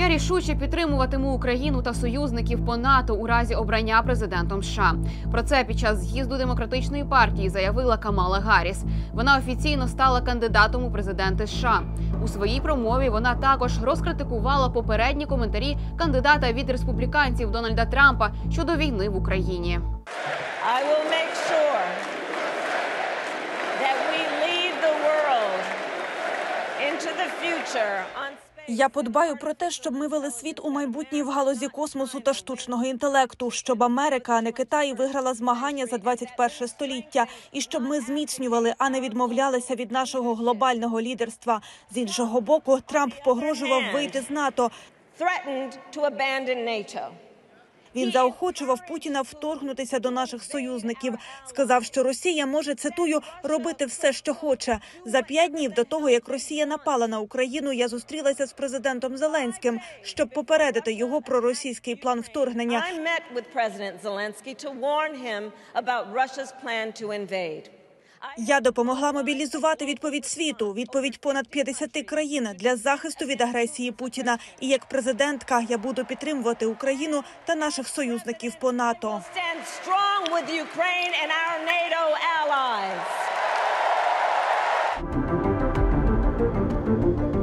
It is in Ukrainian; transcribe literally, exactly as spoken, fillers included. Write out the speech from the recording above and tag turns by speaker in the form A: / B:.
A: Я рішуче підтримуватиму Україну та союзників по НАТО у разі обрання президентом США. Про це під час з'їзду Демократичної партії заявила Камала Гарріс. Вона офіційно стала кандидатом у президенти США. У своїй промові вона також розкритикувала попередні коментарі кандидата від республіканців Дональда Трампа щодо війни в Україні.
B: I will make sure that we lead the world into the future on
C: Я подбаю про те, щоб ми вели світ у майбутній в галузі космосу та штучного інтелекту, щоб Америка, а не Китай, виграла змагання за двадцять перше століття, і щоб ми зміцнювали, а не відмовлялися від нашого глобального лідерства. З іншого боку, Трамп погрожував вийти з НАТО.
B: threatened to abandon NATO.
C: Він заохочував Путіна вторгнутися до наших союзників. Сказав, що Росія може, цитую, робити все, що хоче. За п'ять днів до того, як Росія напала на Україну, я зустрілася з президентом Зеленським, щоб попередити його про російський план вторгнення.
B: I met with President Zelensky to warn him about Russia's plan to invade.
C: Я допомогла мобілізувати відповідь світу, відповідь понад п'ятдесяти країн для захисту від агресії Путіна. І як президентка я буду підтримувати Україну та наших союзників по НАТО.
B: Stand strong with Ukraine and our NATO allies.